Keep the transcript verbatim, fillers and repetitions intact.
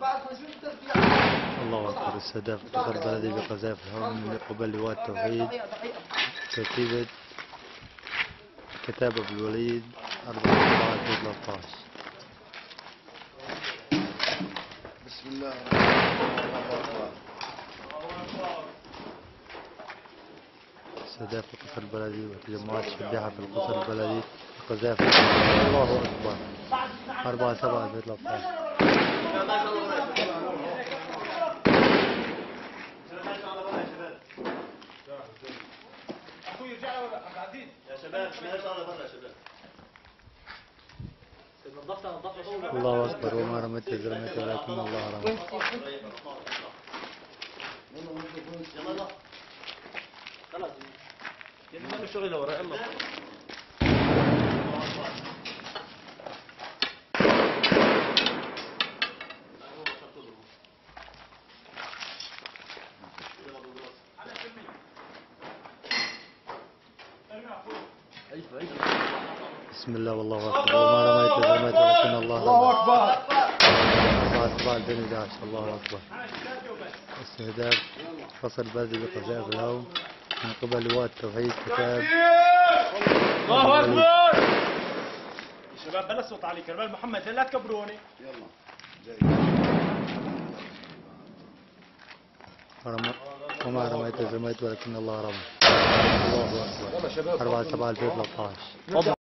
الله أكبر. استهداف القطر البلدي بقذائف الهواء من قبل لواء التوحيد كتيبة كتاب أبو الوليد أربعة سبعة ثلاثة عشر. بسم الله الرحمن الرحيم. استهداف القطر البلدي وتجمعات شبيحة في القطر البلدي بقذائف الهواء. الله أكبر. أربعة سبعة ثلاثة عشر. يا شباب ما يطلع برا يا شباب. نظفتها نظفتها. الله أكبر. وما رميت إذ رميت ولكن الله رمى. يلا خلاص يعني ما الشغل ورا يلا. بسم الله والله أكبر. وما رميت إذ رميت ولكن الله رمى. الله أكبر. أربعة سبعة ألفين وأحد عشر. الله أكبر. استهداف فصل بلدي بقذائف الهواء من قبل لواء التوحيد كتاب. الله أكبر. يا شباب بلا صوت علي كرمال محمد لا تكبروني. يلا جاي. وما رميت إذ رميت ولكن الله رمى. الله أكبر. أربعة سبعة ألفين وثلاثة عشر.